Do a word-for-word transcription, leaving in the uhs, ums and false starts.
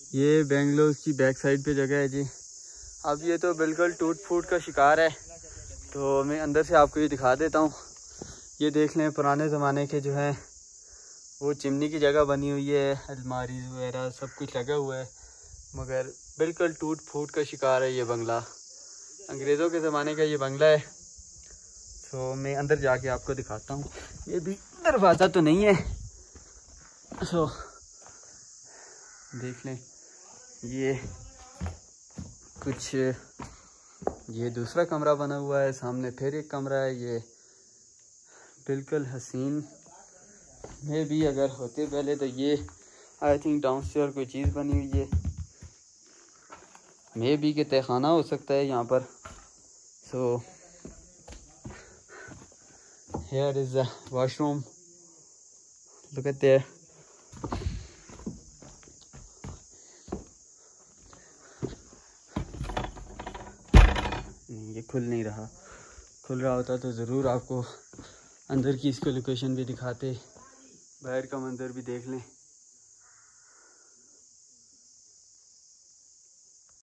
ये बेंगलोर की back side पे जगह है जी। अब ये तो बिल्कुल टूट फूट का शिकार है, तो मैं अंदर से आपको ये दिखा देता हूँ। ये देख लें, पुराने ज़माने के जो है वो चिमनी की जगह बनी हुई है, अलमारी वगैरह सब कुछ लगा हुआ है, मगर बिल्कुल टूट फूट का शिकार है ये बंगला। अंग्रेज़ों के ज़माने का ये बंगला है। तो मैं अंदर जाके आपको दिखाता हूँ। ये भी दरवाज़ा तो नहीं है, सो देख लें। ये कुछ ये दूसरा कमरा बना हुआ है, सामने फिर एक कमरा है। ये बिल्कुल हसीन में भी अगर होते पहले तो ये आई थिंक डाउनस्टेयर कोई चीज़ बनी हुई है, मे भी कि तहखाना हो सकता है यहाँ पर। So here is the washroom, look at there. ये खुल नहीं रहा, खुल रहा होता तो ज़रूर आपको अंदर की इसको लोकेशन भी दिखाते, बाहर का मंजर भी देख लें।